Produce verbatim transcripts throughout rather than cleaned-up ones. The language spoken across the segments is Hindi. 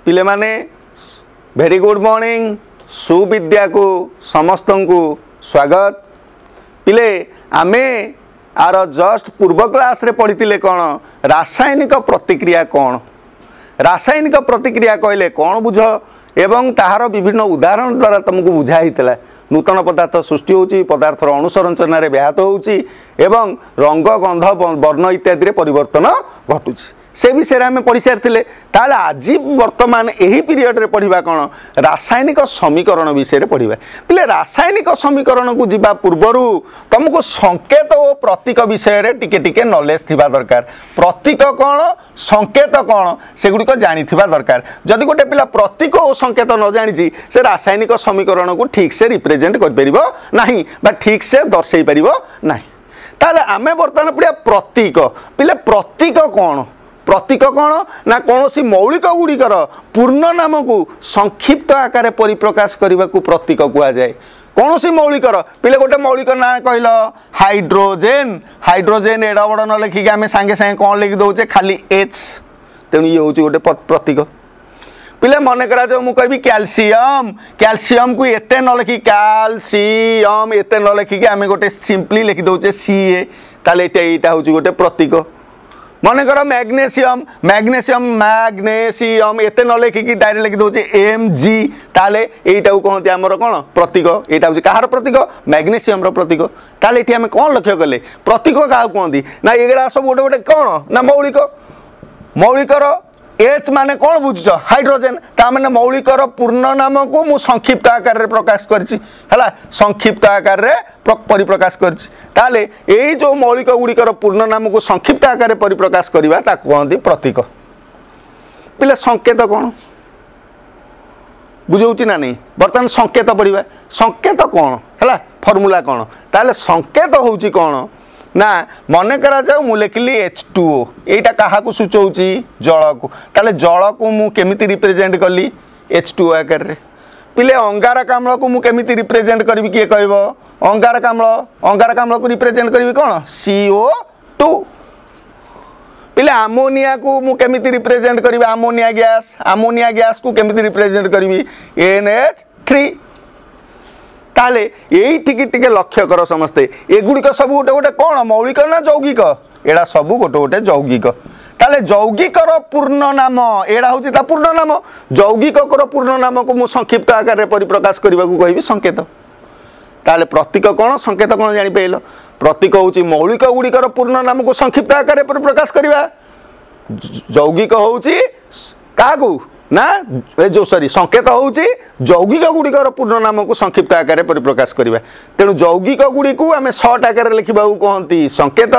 पिले माने वेरी गुड मॉर्निंग सुविद्या को समस्त को स्वागत। पिले आमे आर जस्ट पूर्व क्लास रे पढ़ी कौन रासायनिक प्रतिक्रिया कौन रासायनिक प्रतिक्रिया कहले कौन बुझ एवं ताहार विभिन्न उदाहरण द्वारा तुमको बुझाई नूतन पदार्थ सृष्टि होची पदार्थर अनुसंरचना रे व्याहत होची एवं रंग गंध वर्ण इत्यादि रे परिवर्तन घटुची से विषय आम पढ़ी सारी ताले आज वर्तमान यही पीरियड रे पढ़ा कौन रासायनिक समीकरण विषय पढ़ा पिले रासायनिक समीकरण को जीवा पूर्वर तुमको संकेत और प्रतीक विषय रे टिके टिके नॉलेज थिबा दरकार। प्रतीक कौन संकेत कौन सेगुड़िक जानी थिबा दरकार। जदि गोटे पिला प्रतीक और संकेत न जानी से रासायनिक समीकरण को ठीक से रिप्रेजेंट कर परिबो नाही बा ठीक से दर्शई परिबो नाही। ताले आमे वर्तमान पढ़िया प्रतीक पिले प्रतीक कौन प्रतीक कौन ना कौन सी मौलिक गुड़िकर पूर्ण नाम को संक्षिप्त आकार परिप्रकाश करने को प्रतीक कह जाए। कौन सी मौलिकर पिले गोटे मौलिक ना कहल हाइड्रोजेन हाइड्रोजेन एड़ा बड़ न लिखिक आम सांगे सांगे कौन लिखि दौचे खाली एच तेणु ये हूँ गोटे प्रतीक। पिले मन करा जाओ मुझे कहि कैल्शियम कैल्शियम को एते न लिखि कैल्शियम एते न लिखिक आम गोटे सिंपली लिखि दौचे सी ए ताले एटा हूँ गोटे प्रतीक। मन कर मैग्नेशियम मैग्नेशियम मैग्नेशियम एते न लिखिकी डायरेक्ट लिखि दौचे एम जी ताले एटा को कहते आमर कौन प्रतीक एटा हूँ कहार प्रतीक मैग्नेशियम प्रतीक। ताले एठी आमे कौन लक्ष्य कले प्रतीक क्या कहती ना एगुड़ा सब गोटे गोटे कौन ना मौलिक मौलिकर एच माने कौन बुझुच हाइड्रोजेन ताने मौलिकर पूर्ण नाम को मु संक्षिप्त आकार रे प्रकाश करछि हला संक्षिप्त आकार रे परिप्रकाश करछि ताले एई जो मौलिक गुड़िकर पूर्ण नाम को संक्षिप्त आकार रे परिप्रकाश करबा ता कहंती प्रतीक। पिले संकेत कौन बुझौछि ना नहीं बर्तमान संकेत पढ़िबा संकेत कौन हला फॉर्मूला कौन ताले संकेत होउछि कौन ना मन करा जाओ मु लिखली एच टू ओ एटा कहा को सूचौछि जल को ताले जल को मु केमिति रिप्रेजेंट कली एच टू ओ आकार रे। पिले अंगारक अम्ल को मु केमिति रिप्रेजेंट करबी किए कहबो अंगारक अम्ल अंगारक अम्ल को रिप्रेजेंट करबी कौन सी ओ टू। पिले अमोनिया को मु केमिति रिप्रेजेंट करबी अमोनिया गैस अमोनिया गैस को केमिति रिप्रेजेंट करबी एन एच थ्री। ताले यही टिके टिके लक्ष्य कर समस्ते एगुड़िक सब गोटे गोटे कौन मौलिक ना यौगिक एड़ा सब गोटे गोटे यौगिक। ताले यौगिकर पूर्ण नाम एड़ा हूँ ता पूर्ण नाम यौगिकर पूर्ण नाम को मु संक्षिप्त आकार रे परिप्रकाश करने को कहबी संकेत। ताले प्रतीक कौन संकेत कौन जानी पाइल प्रतीक हूँ मौलिक गुड़िकर पूर्ण नाम को संक्षिप्त आकार रे परिप्रकाश करवा यौगिक हूँ क्या ना जो सॉरी संकेत हूँ यौगिक गुड़िकर पूर्ण नाम को संक्षिप्त आकार रे परिप्रकाश करवा तेणु यौगिक गुड़ी को आम सर्ट आकार लिखा कहती संकेत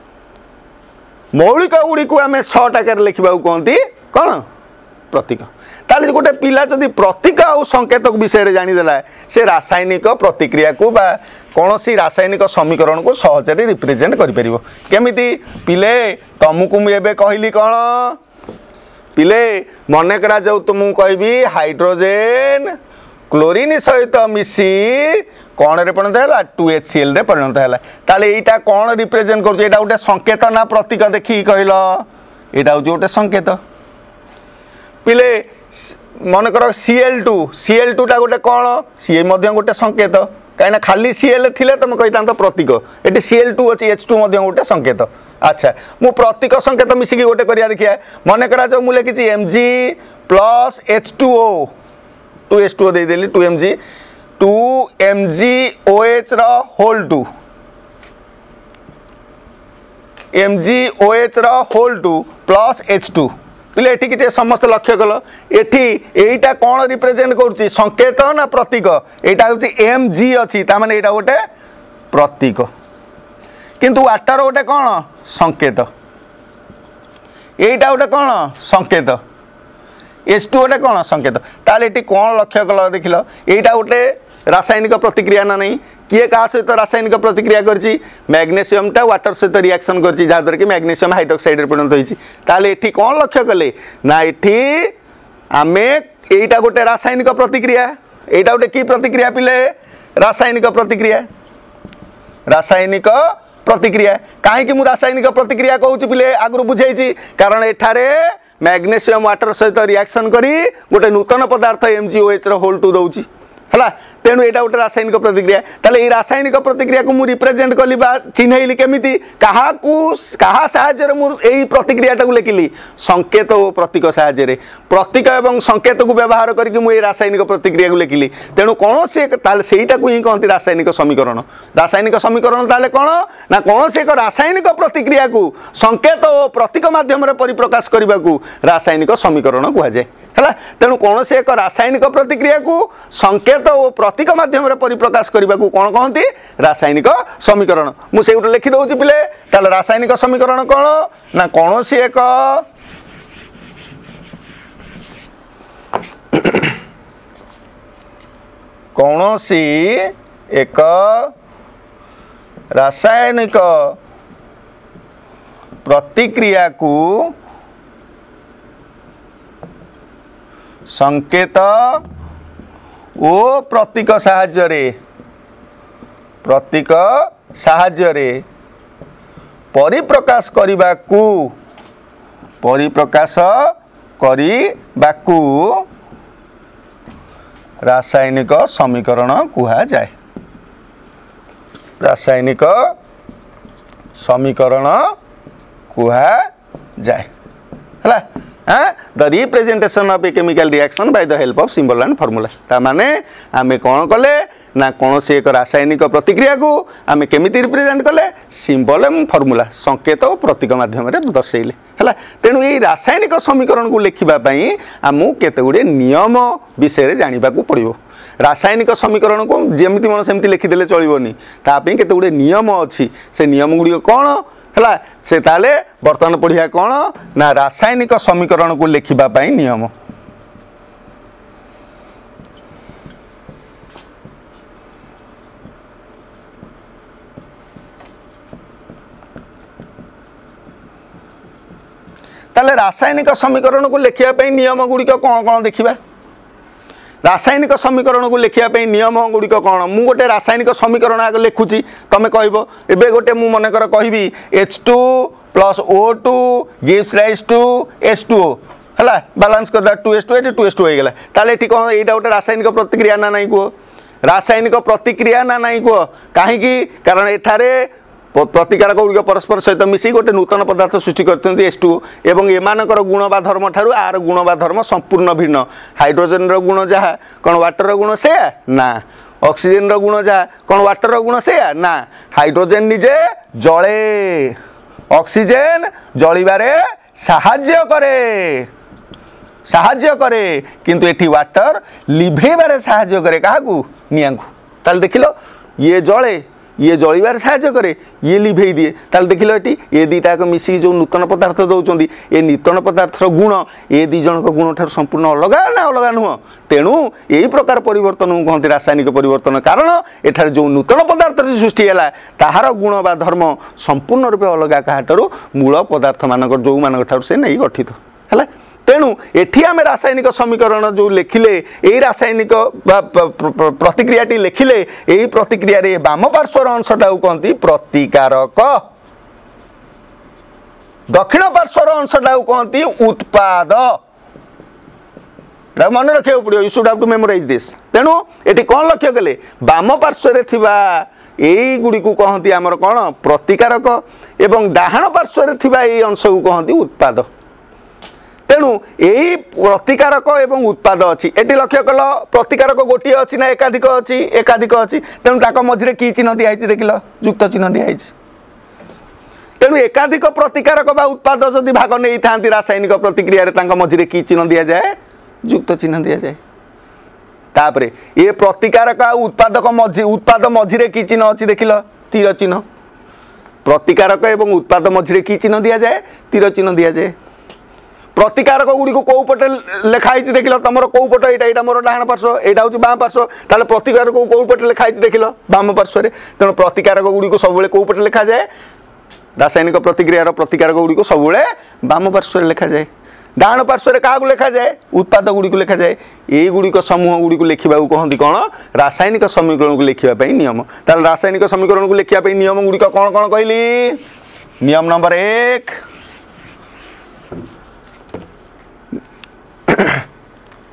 मौलिक गुड़ी को आम सर्ट आकार लिखा कहती कौन प्रतीक। ताले गोटे पिला जदि प्रतीक और संकेत विषय जानीदेला से रासायनिक प्रतिक्रिया को बा कौन सी रासायनिक समीकरण को सहजरे रिप्रेजेंट करिपरिबो केमिति पिले तुमको मुझे कहली कौन पिले मन करा जाऊ तुमको कहबी हाइड्रोजेन क्लोरीन सहित मिसी कौन रे परिणत है टू एच सी एल रे परिणत है ताले एटा कौन रिप्रेजेंट कर एटा गोटे संकेत ना प्रतीक देखी कहल एटा हूँ गोटे संकेत। पिले मन कर C L two C L two टा गोटे कौन सी गोटे संकेत कहीं खाली सी एल थिले तुम कही प्रतीक ये सी एल टू अच्छी एच टू गोटे संकेत। अच्छा मु प्रतीक संकेत मिसिकी गोटे करिया देखिए मन करा जाओ मु लिखी M G plus H two O two H two O देदेली two M G two M G O H रोल two M G O H रोल टू प्लस एच टू पिले एठी किटे समस्त लक्ष्य कल एठी एटा कौन रिप्रेजेंट करूची संकेत ना प्रतीक एटा होची एम जी अच्छी तामाने एटा गोटे प्रतीक किंतु वाटर गोटे कौन संकेत एटा गोटे कौन संकेत एच टू गोटे कौन संकेत ताले एठी कौन लक्ष्य कल देखिल एटा गोटे रासायनिक प्रतिक्रिया ना नहीं किए क्या सहित रासायनिक प्रतिक्रिया करछि मैग्नेशियम टा वाटर सहित रिएक्शन करछि जहाँद्वारा कि मैग्नेशियम हाइड्रोक्साइड परिणत होइछि ताले एठी कौन लक्ष्य कले ना एठी आमे एटा गोटे रासायनिक प्रतिक्रिया एटा गोटे की प्रतिक्रिया पिले रासायनिक प्रतिक्रिया रासायनिक प्रतिक्रिया कहीं मु रासायनिक प्रतिक्रिया कहूँ पिले आगु बुझे कारण एठारे मैग्नेशियम वाटर सहित रिएक्शन करी गोटे नूतन पदार्थ एमजीओएच रो होल टू दउची हला तेणु यहाँ गोटे रासायनिक प्रतिक्रिया ताले रासायनिक प्रतिक्रिया को मुझे रिप्रेजेंट कली चिन्हैली केमिति कहा कहा साहाय्य मुझे प्रतिक्रिया को लिखिली संकेत और प्रतीक साहाय्य प्रतीक एवं संकेत को व्यवहार करके मुझे रासायनिक प्रतिक्रिया को लिखिली तेणु कौन से सहीटा को ही कहते रासायनिक समीकरण रासायनिक समीकरण ताले कौन ना कौन से एक रासायनिक प्रतिक्रिया को संकेत और प्रतीक माध्यम परिप्रकाश करने को रासायनिक समीकरण कहुए है तेणु कौन से एक रासायनिक प्रतिक्रिया को संकेत और प्रतीक माध्यम परिप्रकाश करने को कौन कहती रासायनिक समीकरण मुझे गोटे लिखिदे पिले ताले रासायनिक समीकरण कौन ना कौन से एक कौन सी एक रासायनिक प्रतिक्रिया को संकेत ओ प्रतीक साहाय्य प्रतीक साहाय्य परिप्रकाश करने को परिप्रकाश करने को रासायनिक समीकरण कहा जाए रासायनिक समीकरण कहा जाए है हाँ the representation of a chemical reaction by the help of symbol and formula ता माने आमे कौन कले ना कौन से एक रासायनिक प्रतिक्रिया को आमे केमिति रिप्रेजेंट कले सिंबल एवं फॉर्मूला संकेत और प्रतीक माध्यम दर्शेले है तेणु ये रासायनिक समीकरण को लिखा आमको केते गुड़े नियम विषय जानवा पड़ो रासायनिक समीकरण को जमी मन सेमती लिखिदे चलोनी तापी केते गुड़े नियम अच्छी से नियम गुड़िक कौन है से ताले बर्तमान पढ़िया कौन ना रासायनिक समीकरण को लिखा नियम ताले रासायनिक समीकरण को लिखा नियम गुड़िक कौन कौन देखा रासायनिक समीकरण को लिखापी नियम गुड़िक कौन मु गोटे रासायनिक समीकरण आगे लिखुची तुम कह एबे गोटे मु मनकर कहबी H two plus O two gives rise to H two O है बालांस कर टू एच टू ये टू एच टू होगा ताले ठीक कौन यहाँ गोटे रासायनिक प्रतिक्रिया ना नहीं कह रासायनिक प्रतिक्रिया ना नहीं कह कहीं कारण एठारे प्रतिकारक गुड़िक परस्पर सहित मिसी गोटे नूतन पदार्थ सृष्टि करते एच टू एवं एमानकर गुण बा धर्म ठारू आर गुण बा धर्म संपूर्ण भिन्न हाइड्रोजन गुण जहाँ कौन वाटर गुण से ना ऑक्सीजन गुण जहाँ कौन वाटर गुण से ना हाइड्रोजन निजे जले ऑक्सीजन जलिबारे साहाय्य करे साहाय्य करे किंतु एठी वाटर लिभेबारे साहाय्य करे क्या निया ताल देख लो ये जले ये जलिबार साहाय्य करे ये लिभे दिए ताल देख लो ये ये दीटा मिसी जो नूतन पदार्थ दौरान ये नूतन पदार्थर गुण ये दी जन गुण ठार संपूर्ण अलग ना अलग नुह तेणु यही प्रकार परिवर्तन कहते रासायनिक परिवर्तन कारण एठार जो नूतन पदार्थ सृष्टि है ताहार गुण बा धर्म संपूर्ण रूपे अलग क्या मूल पदार्थ मानक जो मान से नहीं गठित है तेणु एठी आमे रासायनिक समीकरण जो लिखिले यही रासायनिक प्रतिक्रियाटी लिखिले यही प्रतिक्रिया रे बाम पार्श्वर अंशटा कहती प्रतिकारक दक्षिण पार्श्वर अंशटा कहती उत्पाद मन रखा पड़ो you should have to memorise this तेणु एटी कौन लक्ष्य कले बाम पार्श्वर थिबा यही गुड़ी को कहती आमर कौन प्रतिकारक एवं डाहाण पार्श्वर थिबा यही अंश को कहती उत्पाद तेणु यही प्रतिकारक एवं उत्पाद अच्छी एटी लक्ष्य कल प्रतिकारक गोटे अच्छी ना एकाधिक अच्छी एकाधिक अच्छी तेणु ताक मझे कि चिन्ह दिखाई देख लो युक्त चिन्ह दिखाई तेणु एकाधिक प्रतिकारक बा उत्पाद जदि भाग नहीं था रासायनिक प्रतिक्रिया मझे कि चिन्ह दि जाए युक्त चिन्ह दि जाए तापर ये प्रतिकारक उत्पादक मझी उत्पाद मझे कि चिन्ह अच्छी देख लो तीर चिन्ह प्रतिकारक एवं उत्पाद मझे कि चिन्ह दि जाए तीर चिन्ह दि जाए प्रतिकारक गुड़ी को कौ पटे लिखाई देख लो तुम कौ पट यहाँ मोर डाण पार्श्व यहाँ हूँ बाम पार्श्व ताल प्रतिकारक को कौ पटे लिखाई देख लो बाम पार्श्व तेणु प्रतिकारक गुड़ी को सब कौ पटे लिखा जाए रासायनिक प्रतिक्रियार प्रतिकारक गुड़ी को सब बाम पार्श्व लिखा जाए डाण पार्श्व क्या लिखा जाए उत्पाद गुड़ी को लिखा जाए यही गुड़िक समूह गुड़ी को लिखा कहती कौन रासायनिक समीकरण को लिखापी नियम ताल रासायनिक समीकरण को लिखापी नियम गुड़िक कौन कौन कहली नियम नंबर एक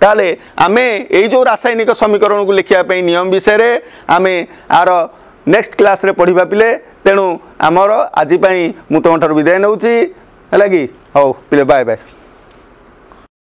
ताले आमे एई जो रासायनिक समीकरण को लिखिया पे नियम विषय रे आमे आर नेक्स्ट क्लास रे पढ़िबा पिले तेणु आमर आज मु तुम विदाय नौची है कि हौ पिले बाय बाय।